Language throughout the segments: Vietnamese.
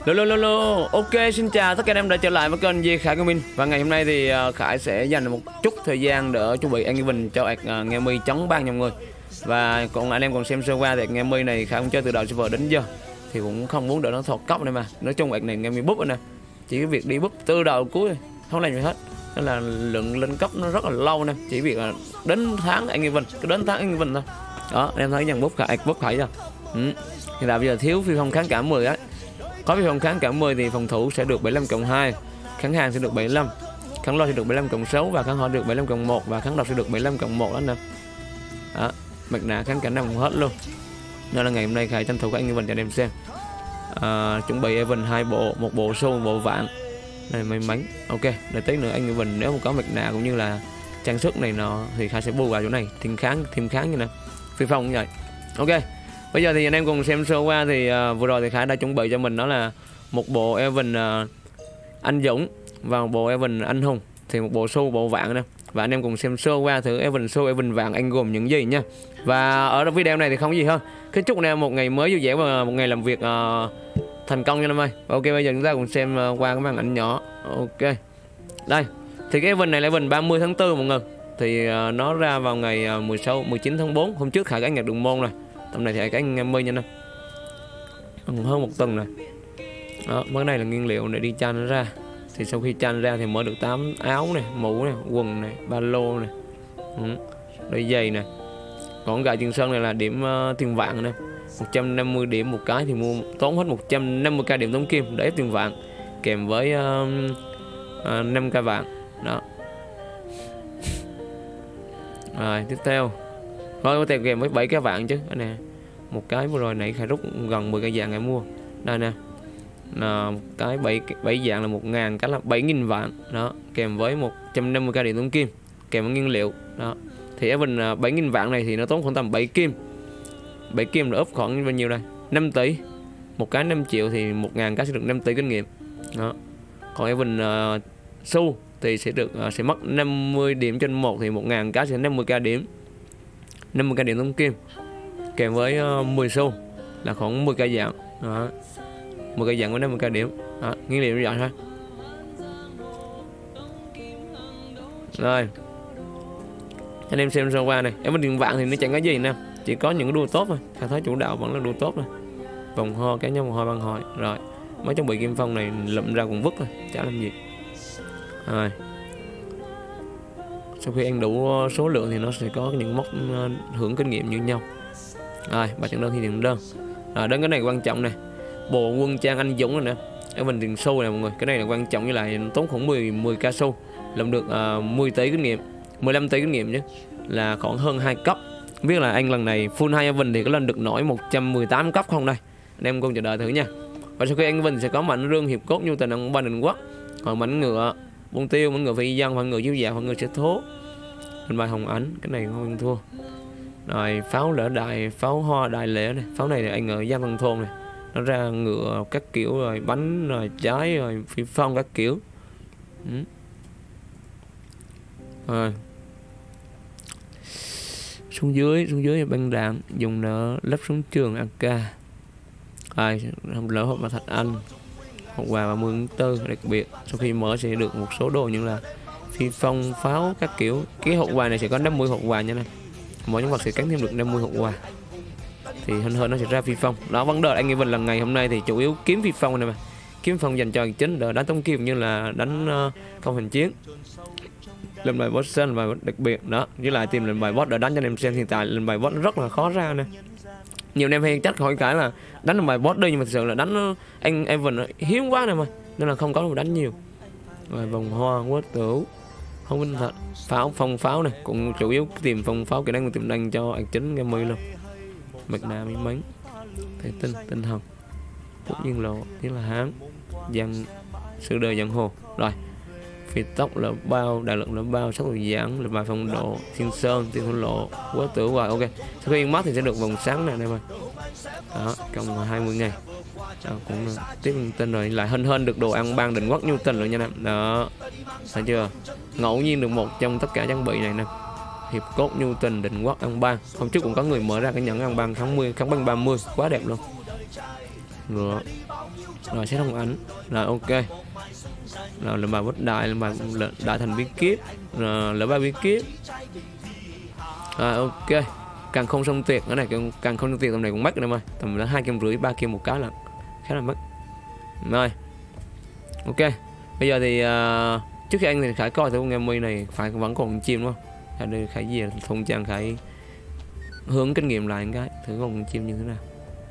Lô. Ok, xin chào tất cả anh em đã trở lại với kênh Di Khải Gaming. Và ngày hôm nay thì Khải sẽ dành một chút thời gian để chuẩn bị Engine cho Nghe Mi chống ban nha mọi người. Và còn anh em còn xem sơ qua thì Nghe Mi này Khải cũng chơi từ đầu server đến giờ thì cũng không muốn đợi nó thọt cốc này mà. Nói chung này Nghe Mi búp nè, chỉ cái việc đi búp từ đầu cuối không làm gì hết, nên là lượng lên cấp nó rất là lâu nè. Chỉ việc là đến tháng Engine, cứ đến tháng Engine thôi. Đó, em thấy dàn búp Khải chưa? Hiện tại bây giờ thiếu phi phong kháng cả 10 ấy. Có phi phong kháng cả 10 thì phòng thủ sẽ được 75+2, kháng hàng sẽ được 75, kháng lôi sẽ được 75+6 và kháng họ được 75+1 và kháng độc sẽ được 75+1 đó nè. Đó, mặt nạ kháng cả năm hết luôn. Nên là ngày hôm nay Khải tranh thủ các anh mình cho anh em xem. Chuẩn bị Evan 2 bộ, một bộ xu, một bộ vạn. Này may mắn. Ok, để tí nữa anh mình nếu mà có mặt nạ cũng như là trang sức này nọ thì Khải sẽ bù vào chỗ này, thêm kháng như nè. Phi phong như vậy. Ok. Bây giờ thì anh em cùng xem sơ qua thì vừa rồi thì Khải đã chuẩn bị cho mình đó là một bộ Evan anh Dũng và một bộ Evan anh Hùng, thì một bộ xu, bộ vạn nè. Và anh em cùng xem sơ qua thử Evan xu, Evan vạn anh gồm những gì nha. Và ở video này thì không có gì hơn, kính chúc anh em một ngày mới vui vẻ và một ngày làm việc thành công nha anh em ơi. Ok, bây giờ chúng ta cùng xem qua cái màn ảnh nhỏ. Ok, đây thì cái Evan này là Evan 30 tháng 4 mọi người. Thì nó ra vào ngày 19 tháng 4. Hôm trước Khải có nhặt đường môn này. Tầm này thì cái anh em nha nè, hơn một tuần rồi. Đó, cái này là nguyên liệu để đi chan nó ra. Thì sau khi chan ra thì mới được 8 áo này, mũ này, quần này, ba lô này, đôi giày này. Còn gà Trường Sơn này là điểm tiền vạn này, 150 điểm một cái thì mua tốn hết 150k điểm tống kim để ép tiền vạn, kèm với 5k vàng. Đó. Rồi tiếp theo thôi có tiền kèm với 7 cái vạn chứ. Đây nè, một cái vừa rồi nãy Khải rút gần 10 cái vàng Khải mua. Đây nè, là một cái 7 vàng là 1000, cái là 7000 vạn. Đó, kèm với 150k điện tống kim, kèm với nguyên liệu. Đó, thì Evan 7000 vạn này thì nó tốn khoảng tầm 7 kim. 7 kim là úp khoảng bao nhiêu đây? 5 tỷ. Một cái 5 triệu thì 1000 cái sẽ được 5 tỷ kinh nghiệm. Đó. Còn Evan xu thì sẽ được sẽ mất 50 điểm trên 1 thì 1000 cái sẽ 50k điểm. 50k điểm tống kim kèm với 10 xu là khoảng 10k vàng. Đó, 10k vàng với 50k điểm. Đó, nguyên liệu như vậy thôi. Rồi anh em xem sơ qua này, em điện vạn thì nó chẳng có gì nè, chỉ có những đua tốt thôi. Khả thấy chủ đạo vẫn là đua tốt thôi. Vòng ho cá nhân, vòng ho băng hồi. Rồi mới chuẩn bị kim phong này lụm ra cũng vứt thôi, chả làm gì. Rồi sau khi ăn đủ số lượng thì nó sẽ có những mốc hưởng kinh nghiệm như nhau. Rồi 3 trận đơn thì tiền đơn. Đến cái này quan trọng nè, bộ quân trang anh Dũng rồi nè, ở mình tiền xu này mọi người. Cái này là quan trọng, như lại tốn khoảng 10k xu làm được 10 tỷ kinh nghiệm, 15 tỷ kinh nghiệm chứ, là khoảng hơn 2 cấp. Không biết là anh lần này full 2 Evan thì có lên được nổi 118 cấp không đây. Anh em cùng chờ đợi thử nha. Và sau khi anh Evan sẽ có mảnh rương, hiệp cốt, nhu tình, ông ba định quốc, còn mảnh ngựa bông tiêu, mảnh ngựa phi dân, mảnh ngựa chiếu dạ, mảnh ngựa sẽ thố, hình bài hồng ảnh. Cái này không thua. Rồi pháo lỡ đại, pháo hoa đại lễ này, pháo này là anh ở Giang Văn Thôn này, nó ra ngựa các kiểu, rồi bánh, rồi trái, rồi phi phong các kiểu. Rồi xuống dưới băng đạn dùng đỡ lắp súng trường AK. Không lỡ hộp mà Thạch Anh, hộp quà 30 tháng 4 đặc biệt. Sau khi mở sẽ được một số đồ như là phi phong, pháo các kiểu. Cái hộp quà này sẽ có 50 hộp quà nha này, mỗi nhân vật sẽ cắn thêm được 50 hộp quà thì hơn nó sẽ ra phi phong. Đó, vấn đề anh Evan lần ngày hôm nay thì chủ yếu kiếm phi phong này mà, kiếm phong dành cho chính để đánh tống kim như là đánh công hành chiến, lên bài boss là bài đặc biệt. Đó, với lại tìm lên bài boss để đánh cho anh em xem. Hiện tại lên bài boss rất là khó ra nè. Nhiều anh em hay chắc hỏi cái là đánh lên bài boss đi, nhưng mà thực sự là đánh anh Evan hiếm quá này mà, nên là không có đánh nhiều. Rồi vòng hoa, quất tử, không minh thật, pháo, phong pháo này cũng chủ yếu tìm phong pháo, kỹ năng tìm đánh cho anh chính Nghe Mi luôn. Mặt nạ may mắn, thể tinh thần, phúc nhiên lộ, tiếng là hán, dân sự đời giang hồ. Rồi phi tốc là bao, đại lượng là bao, sắc là giảng là bài phong độ, thiên sơn, tiên thôn lộ, quá tử hoài. Ok, sau khi mất thì sẽ được vòng sáng này em ơi. Đó, trong 20 ngày. Đó, cũng tiếp tin rồi, lại hơn được đồ ăn ban định quốc nhu tình rồi nha em. Đó, thấy chưa, ngẫu nhiên được một trong tất cả trang bị này nè, hiệp cốt nhu tình định quốc ăn ban. Hôm trước cũng có người mở ra cái nhẫn ăn ban kháng băng 30, quá đẹp luôn. ngựa. Rồi sẽ thông ảnh. Rồi ok. Rồi là bài bất đại, là bài đại thành bí kíp, là ba bí kíp. Rồi ok. Càng không xong tuyệt, cái này càng không xong tuyệt tầm này cũng mất em ơi. Tầm là 250 3 kim một cái là khá là mất. Rồi. Ok. Bây giờ thì trước khi anh thì Khải coi thử con game này phải vẫn còn chim đúng không? Ở đây Khải gì thông trang Khải hướng kinh nghiệm lại cái thử con chim như thế nào.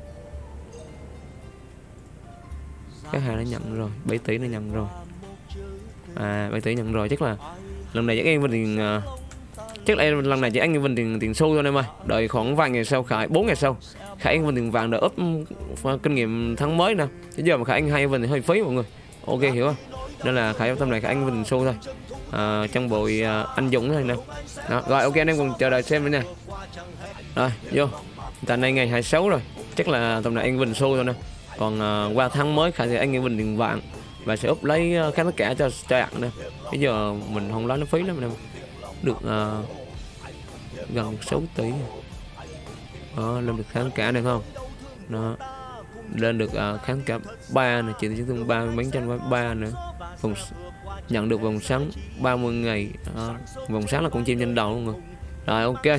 Các hàng đã nhận rồi, 7 tỷ nó nhận rồi. 7 tỷ nhận rồi, chắc là lần này chắc anh Vinh tiền chắc là lần này chỉ anh Vinh tiền xu thôi em ơi. Đợi khoảng vài ngày sau Khải 4 ngày sau Khải anh Vinh tiền vàng đỡ úp kinh nghiệm tháng mới nè. Chứ giờ mà Khải anh hay Vinh thì hơi phí mọi người. Ok hiểu không? Nên là Khải tâm này Khải anh Vinh xu thôi. Trong bộ anh Dũng thôi nè. Đó, rồi ok anh em cùng chờ đợi xem nữa nha. Rồi vô. Tại nay ngày 26 rồi, chắc là tầm này anh Vinh xu thôi nè. Còn qua tháng mới Khải thì anh em Vinh tiền vàng và sẽ úp lấy khá tất cả cho bạn nè. Bây giờ mình không lấy nó phí lắm nè. Được gần 6 tỷ. Đó, lên được kháng cả được không? Đó. Lên được kháng cả 3 này, chỉ chứng thương 30 mấy trăm 3 nữa. Nhận được vòng sáng 30 ngày. Vòng sáng là con chim trên đầu luôn rồi. Rồi ok.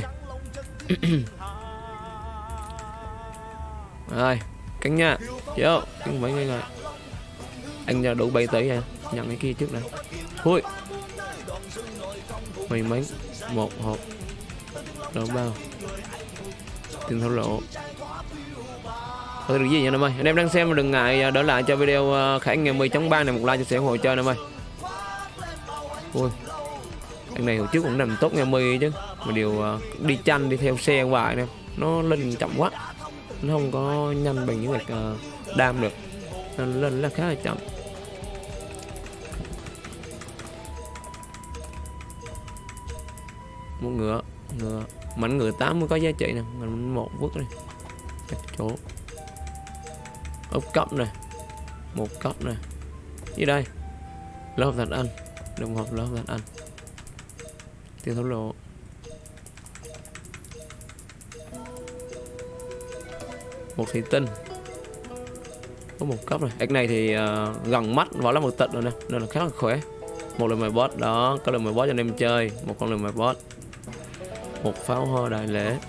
Rồi, cánh nha. Vô, cánh mấy ngày rồi. Anh ra đủ 7 tỷ à? Nhận cái kia trước này. Thôi. Mày mấy một hộp. Đó bao. Tiền thổ lộ. Không được gì nha em ơi. Anh em đang xem đừng ngại đỡ lại cho video Khải Ngày 10.3 này một like chia sẻ ủng hộ cho em ơi. Ui. Anh này hồi trước cũng nằm tốt Ngày 10 chứ. Mà điều đi chanh đi theo xe hoài nè. Nó lên chậm quá. Nó không có nhanh bằng những việc đam được. Nên lên là khá là chậm. Một ngựa mảnh ngựa 8 mới có giá trị nè. Mình một vứt đi các chỗ ốc cấp này, một cấp này dưới đây lớp thành anh đồng hợp lớp thành anh tiền thổ lộ một thủy tinh có một cấp này. Cái này thì gần mắt vào lá một tịch rồi nè nên là khá là khỏe. Một lời mời boss đó, có lời mời boss cho anh em chơi, một con lời mời boss, một pháo hoa đại lễ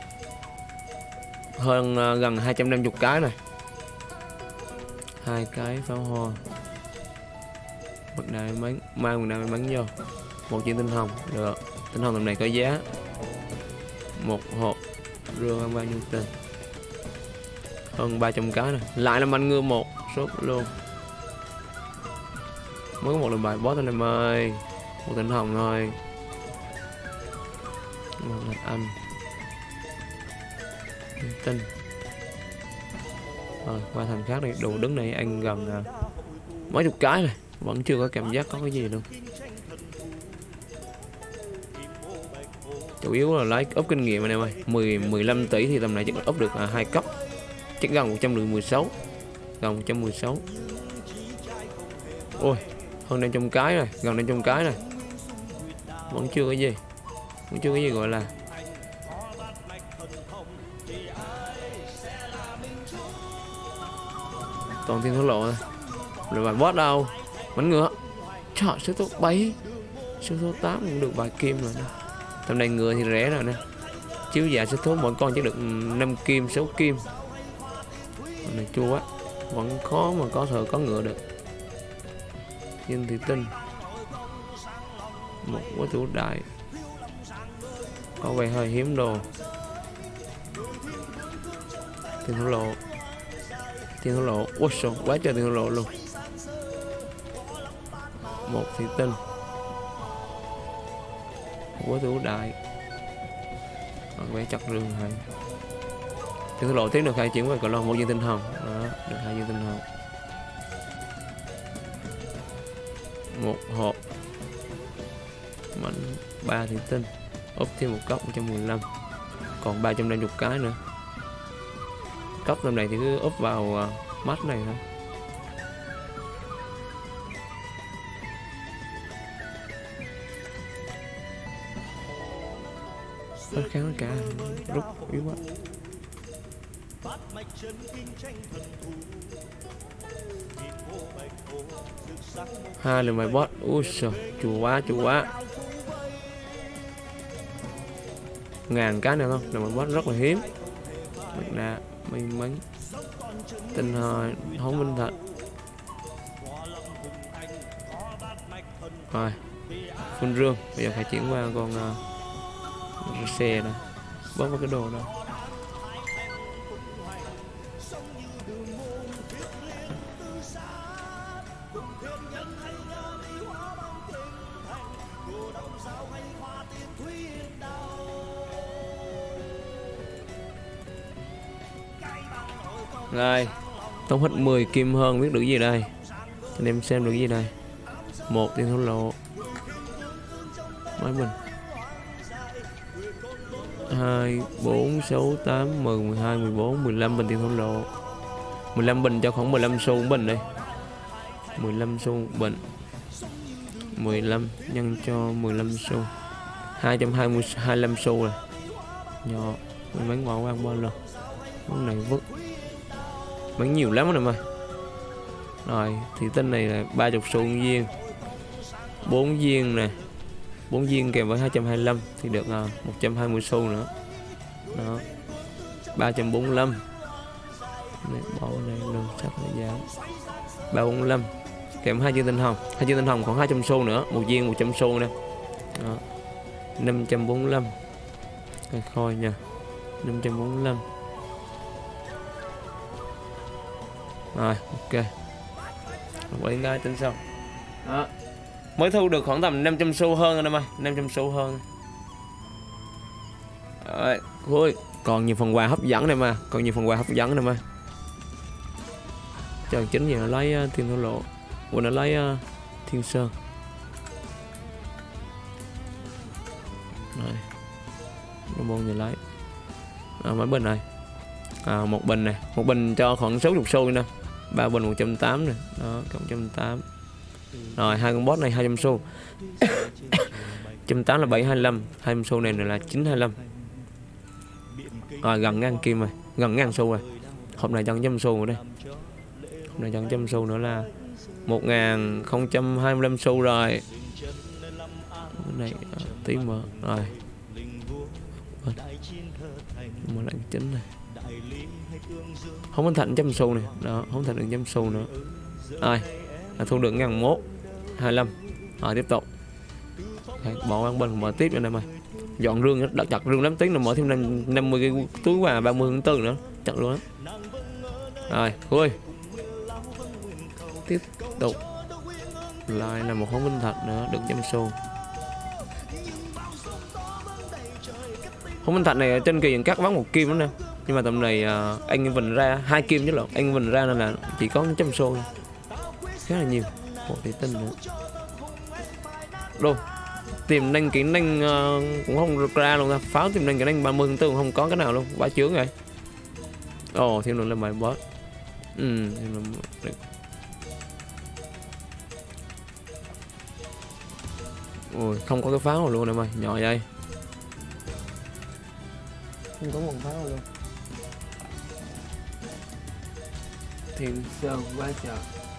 hơn gần 250 cái này, 2 cái pháo hoa bật đại bắn mang một đại bắn vô, một viên tinh hồng được. Tinh hồng tầm này có giá, một hộp rương ăn bao nhiêu tiền hơn 300 cái này. Lại là anh ngư một sốt luôn, mới có một lần bài boss thôi em ơi, một tinh hồng thôi, một lần anh tinh. Rồi qua thành khác này, đồ đứng này anh gần mấy chục cái này vẫn chưa có cảm giác có cái gì luôn. Chủ yếu là lấy ốp kinh nghiệm anh em ơi. 15 tỷ thì tầm này chắc là ốp được 2 cấp, chắc gần 116, gần 116. Ôi hơn 500 cái rồi, gần 500 cái này vẫn chưa cái gì, vẫn chưa cái gì gọi là toàn tiền thổ lộ thôi. Rồi bài boss đâu bánh ngựa, trời số số 7 số 8 cũng được vài kim rồi nè. Tầm này ngựa thì rẻ rồi nè, chiếu giá số số mỗi con chỉ được 5 kim 6 kim. Con này chua quá, vẫn khó mà có thể có ngựa được. Viên thủy tinh, một quá thủ đại có vẻ hơi hiếm đồ. Tiền thổ lộ, tiền thổ lộ, ôi trời quá trời tiền thổ lộ luôn. Một thủy tinh, quá thủ đại vẽ chặt rừng hay. Tiền thổ lộ tiếng được 2 chuyển qua còn lo một viên tinh hồng đó, được 2 viên tinh hồng, một hộp mảnh 3 thủy tinh, ốp thêm một cấp 115, còn 350 cái nữa. Cấp năm này thì cứ ốp vào mắt này thôi. Rất kháng cả, rút yếu quá. Hai lần mày boss. Ui trời, chùa quá. Ngàn cái nữa không? Là mày boss rất là hiếm. Mặt nạ, may mắn. Tinh hồi, hóng minh thật. Rồi, phun rương. Bây giờ phải chuyển qua con xe này. Bớt vào cái đồ đó. Rồi, tốn hết 10 kim hơn, biết được gì đây? Anh em xem được gì đây? 1 tiền thổ lộ. Nói mình 2, 4, 6, 8, 10, 12, 14, 15 bình tiền thổ lộ. 15 bình cho khoảng 15 xu bình đây. 15 xu bình. 15 nhân cho 15 xu. 225 xu rồi. Nhỏ, mình bán bỏ qua bên luôn. Cái này vứt. Bán nhiều lắm rồi mà. Rồi, thì tinh này là 30 xu viên. 4 viên nè. 4 viên kèm với 225 thì được 120 xu nữa. Đó. 345. Này, bỏ này luôn chắc là giá. 345 kèm 2 viên tinh hồng. 2 viên tinh hồng còn 200 xu nữa, một viên 100 xu nè. Đó. 545. Coi khôi nha. 545. Rồi, ok. Quay ngay tính sau. Đó. Mới thu được khoảng tầm 500 xu hơn anh em ơi, 500 xu hơn. Rồi, ui, còn nhiều phần quà hấp dẫn này mà, còn nhiều phần quà hấp dẫn này mà. Chờ chính gì nó lấy thiên thổ lộ, của nó lấy thiên sơn. Rồi, nó môn người lấy. Mấy bình này. Một bình này, một bình cho khoảng 60 xu nè. 3 bình 180 nè, đó, cộng 180. Rồi hai con boss này 200 xu. 180 là 725, 20 xu này là 925. Rồi gần ngàn kim rồi, gần ngàn xu rồi. Hôm nay cho 100 xu nữa đây. Hôm nay cho 100 xu nữa là 1025 xu rồi. Cái này tí mở rồi. Mở lại cái chính này. Không có thành 100 xu này, đó, không thành được 100 xu nữa. Rồi, thu được 1001 25. Rồi tiếp tục. Đấy, bỏ qua bên mở tiếp nữa này. Dọn rương, đặt chặt rương lắm, tiếng là mở thêm 50 cái túi quà 30 tháng 4 nữa, chặt luôn á. Rồi, ui. Tiếp tục. Lại là một hóng minh thạch nữa, được 100 xu. Hóng minh thạch này ở trên kỳ cắt vắng 1 kim nữa nè. Nhưng mà tầm này anh Vinh ra 2 kim chứ lộn, anh Vinh ra nên là chỉ có 100 xu. Khá là nhiều. Một tỷ tinh nữa. Đâu. Tiềm năng kỹ năng cũng không ra luôn, pháo tiềm năng kỹ năng 30 tháng 4 không có cái nào luôn, quá chướng rồi. Ồ, thêm nữa là bài boss. Ôi, không có cái pháo nào luôn em ơi, nhỏ vậy. Không có một pháo nào luôn. Thiên sơn quá trời.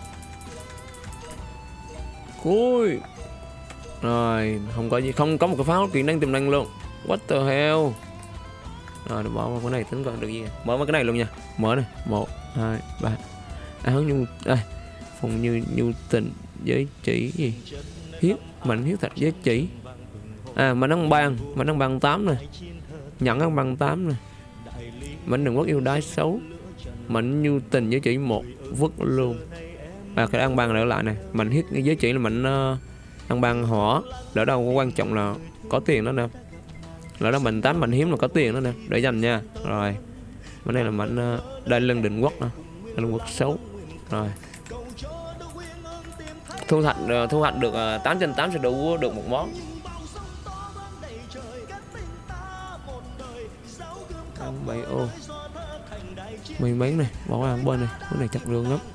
Ui. Rồi, không có gì, không có một cái pháo kỹ năng tiềm năng luôn. What the hell. Rồi, bỏ vào cái này tính coi được gì. Mở vào cái này luôn nha. Mở này, 1 2 3. Áo nhu đây. Phòng như tình giới chỉ gì? Hiếp, mạnh hiếu thạch giới chỉ. Mà nó bằng 8 này. Nhận nó bằng 8 này. Mạnh đừng quốc yêu đái xấu. Mạnh như tình giới chỉ 1 vứt luôn. Cái ăn bằng lại này, mạnh hiếp giới chỉ là mạnh ăn bằng hỏa. Lỡ đâu có quan trọng là có tiền đó nè. Lỡ đâu mạnh 8 mạnh hiếm là có tiền đó nè, để dành nha. Rồi. Bên này là mạnh đai lưng định quốc nè. Đai lưng quốc xấu. Rồi. Thu hoạch được 8 trên 8 sẽ đủ được một món. Ăn 7 ô. Mười mấy này, bỏ qua bên này, cái này chặt rương lắm.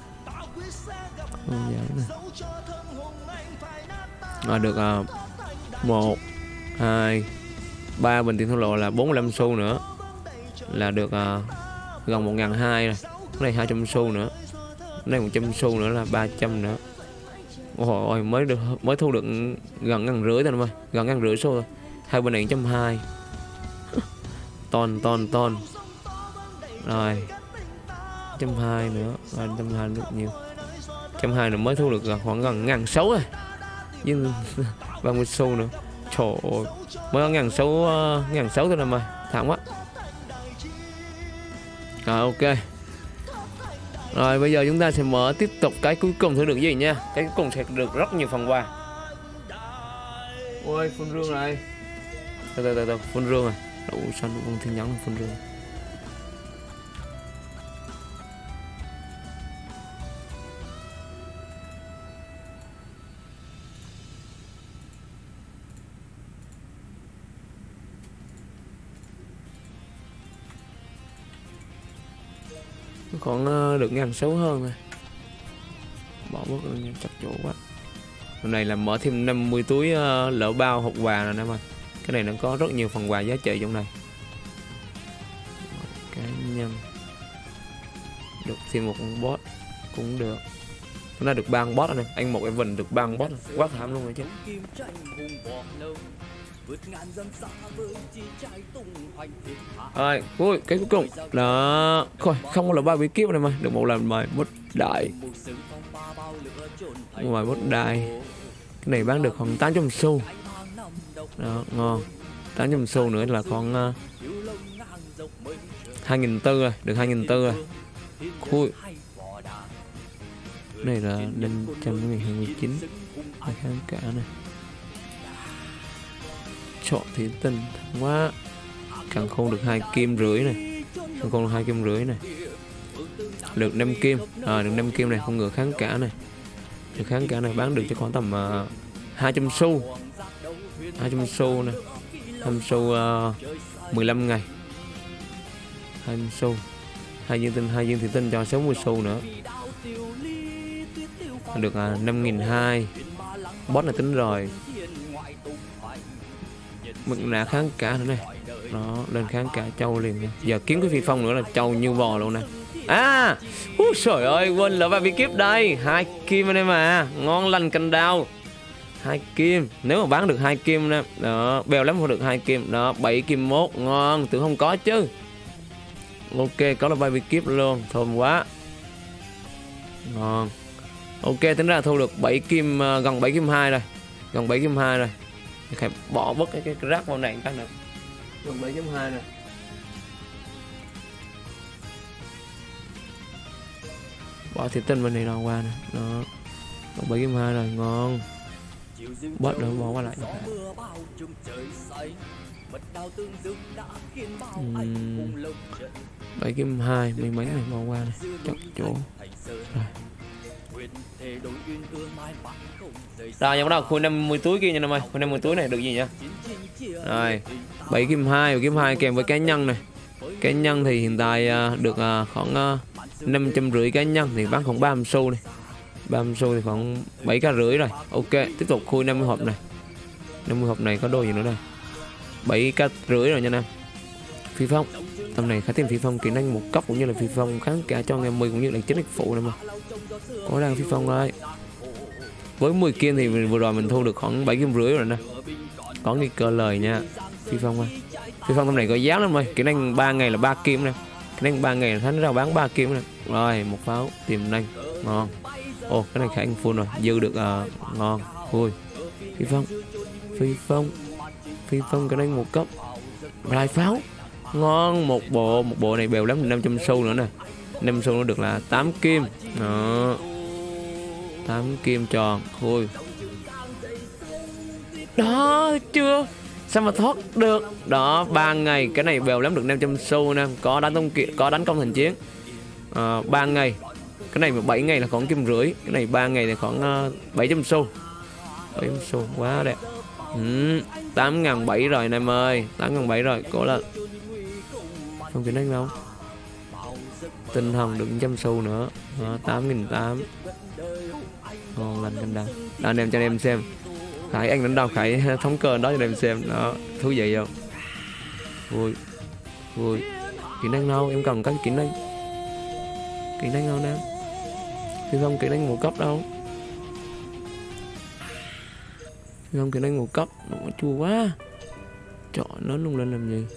Rồi được 1 2 3 bình tiền thổ lộ là 45 xu nữa. Là được gần 1.200 rồi. Cái này 200 xu nữa, cái này 100 xu nữa là 300 nữa. Ôi mới thu được gần 1.500 thôi em ơi, gần 1.500 xu thôi. Hai bên này 1.2 ton rồi 1.2 nữa, 1.2 được nhiều, 1.2 nữa mới thu được khoảng gần 1.600 rồi, với 30 xu nữa. Trời ơi, mới có 1.600 thôi em ơi, thẳng quá. Rồi ok. Rồi bây giờ chúng ta sẽ mở tiếp tục cái cuối cùng thử được gì nha. Cái cuối cùng sẽ được rất nhiều phần quà. Ôi phun rương rồi. Từ phun rương rồi. Đủ xanh đủ tin nhắn phun rương. Còn được 1.600 hơn rồi. Bỏ bớt chặt chỗ quá. Hôm này là mở thêm 50 túi lỡ bao hộp quà rồi em ơi. Cái này nó có rất nhiều phần quà giá trị trong này. Cá nhân. Được thêm một con boss cũng được. Hôm nay được 3 con boss rồi nè. Anh một event được 3 con boss rồi. Quá thảm luôn rồi chứ. Rồi, cái cuối cùng là không có là 3 bí kíp này mà được một lần mời bốt đại. Ngoài bốt đại. Cái này bán được khoảng 800 xu. Đó, ngon. 800 xu nữa là còn 2.400 rồi, được 2.400 rồi. Khui. Cái này là 529. Kháng cả này. Chọn thủy tinh quá. Càng khôn được 2,5 kim này. Càng khôn được 2,5 kim này. Được 5 kim. Được 5 kim này, con ngựa kháng cả này. Được kháng cả này bán được cho khoảng tầm 200 xu. 200 xu này. 200 xu 15 ngày. 20 xu. 2 viên thủy tinh cho 60 xu nữa. Được 5.200. Boss này tính rồi. Mực nạ kháng cả nữa này. Đó, lên kháng cả trâu liền. Giờ kiếm cái phi phong nữa là trâu như bò luôn nè. Trời ơi, quên lỡ vào bí kíp đây. 2 kim anh em à, ngon lành cành đào. 2 kim, nếu mà bán được 2 kim nè. Đó, bèo lắm không được 2 kim. Đó, 7 kim 1, ngon, tưởng không có chứ. Ok, có là bay bí kíp luôn, thơm quá. Ngon. Ok, tính ra thu được 7 kim, gần 7 kim 2 rồi. Gần 7 kim 2 rồi. Phải bỏ bớt cái rác vào này cái nữa. Gần 7.2 này. Bỏ thủy tinh bên này đâu qua nè. Đó. Gần 7.2 rồi, ngon. Bớt nữa bỏ qua lại. 7.2 mấy mấy này bỏ qua này. Chặt chỗ. Rồi. Rồi nha, bắt đầu khui 50 túi kia nha em ơi. Khui 50 túi này được gì nha. Rồi 7 kim 2 kèm với cá nhân này. Cá nhân thì hiện tại được khoảng 550 cá nhân thì bán khoảng 30 xu này. 30 xu thì khoảng 7,5 k rồi. Ok, tiếp tục khui 50 hộp này. 50 hộp này có đồ gì nữa đây. 7,5 k rồi nha em. Phi phong. Tầm này khá tìm phi phong kỹ năng một cấp cũng như là phi phong kháng cả cho ngày 10 cũng như là chính phụ này mà. Có đang phi phong đây. Với 10 kim thì vừa rồi mình thu được khoảng 7,5 kim rồi nè. Có nghi cơ lời nha. Phi phong ơi. Phi phong tầm này có giá lắm rồi. Kỹ năng 3 ngày là 3 kim nè. Kỹ năng 3 ngày là thánh ra bán 3 kim nè. Rồi, một pháo tiềm năng. Ngon. Ồ, cái này khả năng full rồi, dư được ngon. Vui. Phi phong. Phi phong kỹ năng 1 cấp. Lại pháo. Ngon, một bộ này bèo lắm, 500 xu nữa nè. 5 xu nó được là 8 kim. Đó. 8 kim tròn, thôi. Đó, chưa. Sao mà thoát được. Đó, 3 ngày cái này bèo lắm được 500 xu nè, có đánh công thành chiến. 3 ngày. Cái này 7 ngày là khoảng kim rưỡi, cái này 3 ngày là khoảng 700 xu. 700 xu quá đẹp. 8.700 rồi anh em ơi, 8.700 rồi, cố lên. Không kỹ năng đâu. Tinh thần được 100 xu nữa. 8.800. Ngon lành canh đào. Anh em cho anh em xem. Khải anh đánh đâu Khải thống cơ đó cho anh em xem. Đó, thú vị không? Vui. Kỹ năng đâu, em cần các kỹ năng. Kỹ năng đâu nè. Phi Phong kỹ năng 1 cấp đâu. Phi Phong kỹ năng 1 cấp, nó chua quá. Trời, nó lung lên làm gì.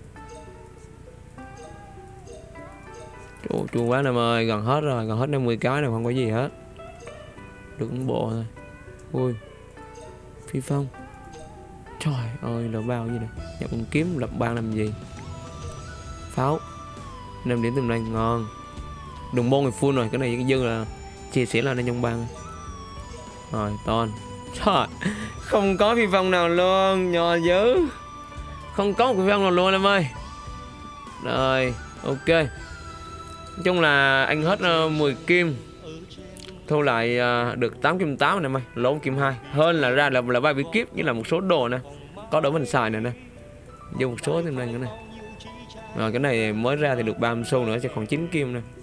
Chua quá em ơi, gần hết rồi, gần hết 50 cái rồi, không có gì hết. Được một bộ thôi. Ui. Phi Phong. Trời ơi, là bao gì này. Nhập con kiếm lập ban làm gì. Pháo 5 điểm tiềm năng ngon. Đường môn thì full rồi, cái này dư là chia sẻ là lên trong bang. Rồi ton. Trời, không có Phi Phong nào luôn, nhỏ dữ. Không có một Phi Phong nào luôn em ơi. Rồi, ok. Nói chung là anh hết 10 kim. Thu lại được 8 kim 8 này mày, lỗ kim 2. Hơn là ra là 3 bí kíp như là một số đồ nè. Có đỡ mình xài này nè. Vô một số thêm này nữa này. Rồi cái này mới ra thì được 30 xu nữa, sẽ còn 9 kim nè.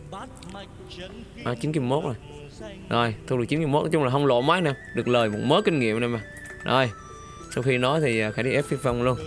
9 kim 1 rồi. Rồi, thu được 9 kim 1, nói chung là không lỗ mấy nè, được lời một mớ kinh nghiệm nè mà. Rồi, sau khi nói thì Khải đi ép Phi Phong luôn.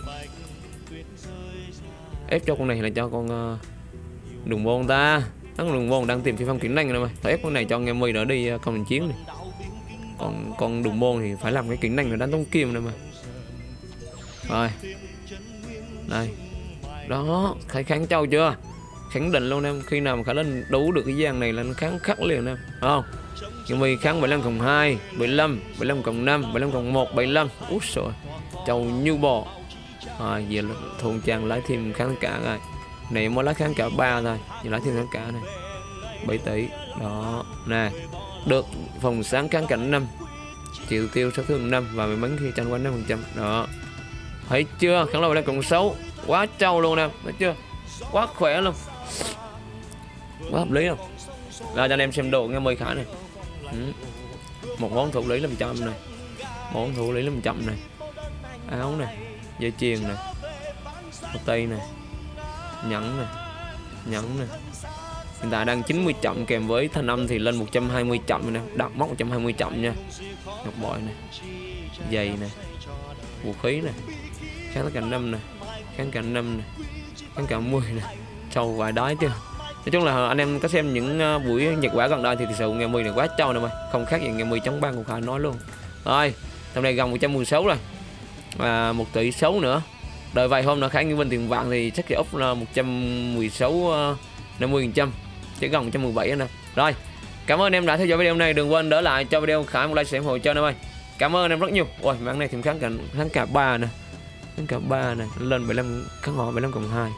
Ép cho con này là cho con đường môn ta. Thằng đường môn đang tìm Phi Phong kỹ năng nè mày. Thôi ép con này cho nghe mười đỡ đi công mình chiến này. Còn con đường môn thì phải làm cái kỹ năng để đánh tống kim nè mà. Rồi. Đây. Đó, Khải kháng châu chưa? Khẳng định luôn em, khi nào mà Khải lên đủ được cái dàn này là nó kháng khắc liền em, không? Nhưng mà kháng 75 cộng 2, 75, 75 cộng 5, 75 cộng 1, 75. Úi trời, châu như bò. Rồi, về là thôn trang lấy thêm kháng cả rồi. Này mới lấy kháng cả 3 thôi, giờ lấy thêm kháng cả này. 7 tỷ. Đó, nè. Được phòng sáng kháng cảnh 5. Chịu tiêu sát thương 5 và may mắn khi tranh quanh 5%. Đó. Thấy chưa? Kháng lâu 75 cộng 6. Quá trâu luôn nè, thấy chưa? Quá khỏe luôn. Quá hợp lý không? Rồi cho anh em xem đồ nghe 10 Khải này. Một món thủ lý 500 này. Món thủ lý 500 này. Áo này, dây chuyền này. Tay này. Nhẫn này. Nhẫn này. Hiện tại đang 90 chậm kèm với thanh âm thì lên 120 chậm nè, đặt móc 120 chậm nha. Ngọc bội này. Giày này. Vũ khí này. Kháng tất cạnh 5 này. Kháng cạnh 5 này. Kháng cạnh 10 này. Trâu vài đói chưa. Nói chung là anh em có xem những buổi nhật quả gần đây thì thực sự nghe 10 này quá trâu nè mày, không khác gì nghe 10 chống băng của Khải nói luôn. Rồi, tầm này gần 116 rồi. Và 1 tỷ 6 nữa. Đợi vài hôm nữa Khải Nguyên Vinh tiền vàng thì chắc sẽ up là 116 50%, chỉ gần 117 nè. Rồi, cảm ơn em đã theo dõi video này, đừng quên đỡ lại cho video Khải một like sẽ ủng hộ cho em ơi. Cảm ơn em rất nhiều. Ôi, mảng này thêm kháng cả 3 nè. Kháng cả 3 này, lên 75 kháng họ 75 cộng 2.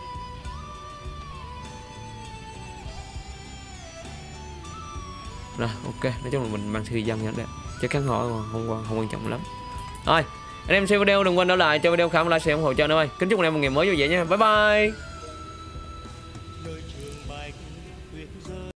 Rồi, ok, nói chung là mình mang thời gian nha đấy. Chứ kháng họ không quan trọng lắm. Rồi, anh em xem video đừng quên đỡ lại cho video Khải một like sẽ ủng hộ cho anh ơi. Kính chúc anh em một ngày mới vui vẻ nha. Bye bye.